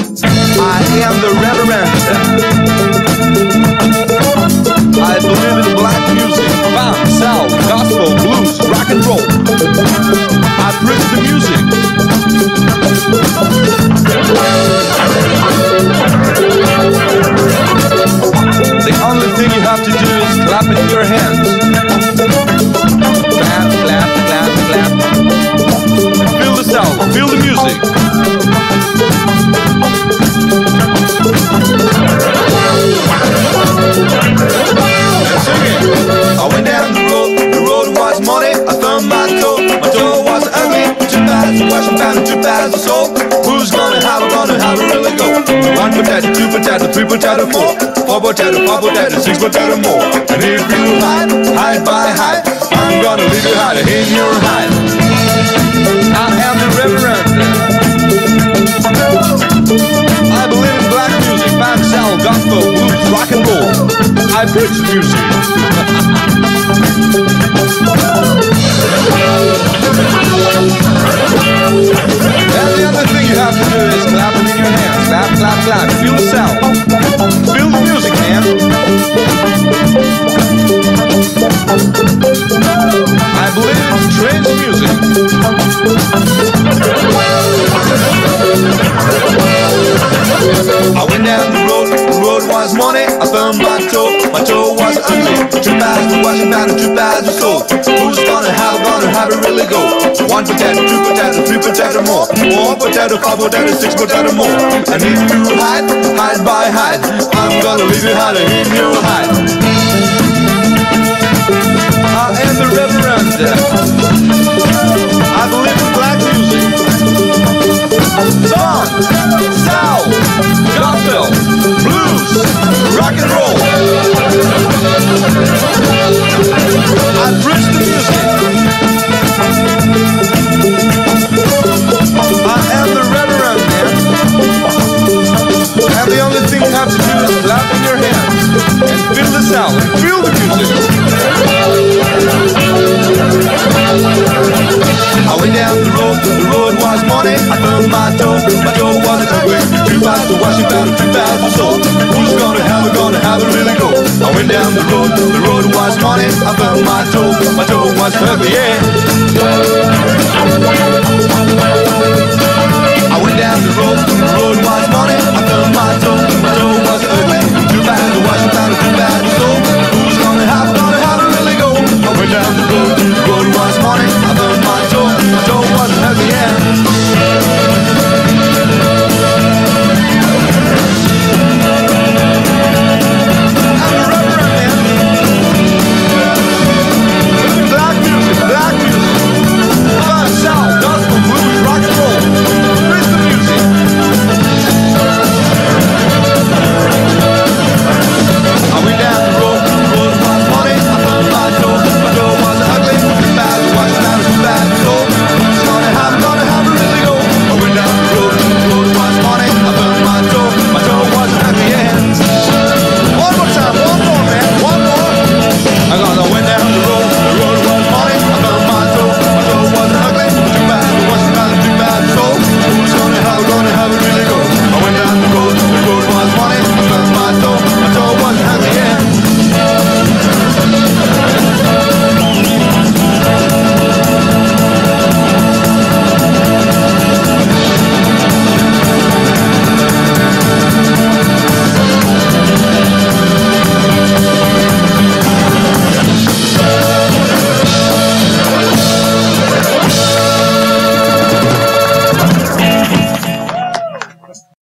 I am the Reverend. I believe in black music, funk, soul, gospel, blues, rock and roll. I preach the music. The only thing you have to do is clap in your hands. Clap, clap, clap, clap. Feel the sound, feel the music. And sing it. I went down the road was muddy. I thumbed my toe was ugly. 2,000 washing powder, 2,000 soap. Who's gonna have it really go? 1 potato, 2 potato, 3 potato, 4 potato, 5 potato, 6 potato more. And if you hide by hide, I'm gonna leave you hide in your hide. I am the Reverend. I believe in black music, funk, soul, gospel, blues, rock and roll. I preach music. And the other thing you have to do is clap it in your hands. Clap, clap, clap. Feel the sound. Feel the music, man. I believe in strange music. I went down the road was money. I thumbed my toe was ugly. 2,000 washing powder, 2,000 soap. Who's gonna have it really go? 1 potato, 2 potato, 3 potato more. 4 potato, 5 potato, 6 potato more. And if you hide by hide, I'm gonna leave you hide in your hide. I am the Reverend. I believe in black music. Funk, soul, gospel, blues, rock and roll. I preach the music. I am the Reverend, man. And the only thing you have to do is clap in your hands and feel the sound and feel the music. I went down the road was muddy. I thumbed my toe was ugly. 2,000 washing powder, 2,000 soap. Who's gonna have it really go? I went down the road was muddy. I thumbed my toe was ugly, yeah.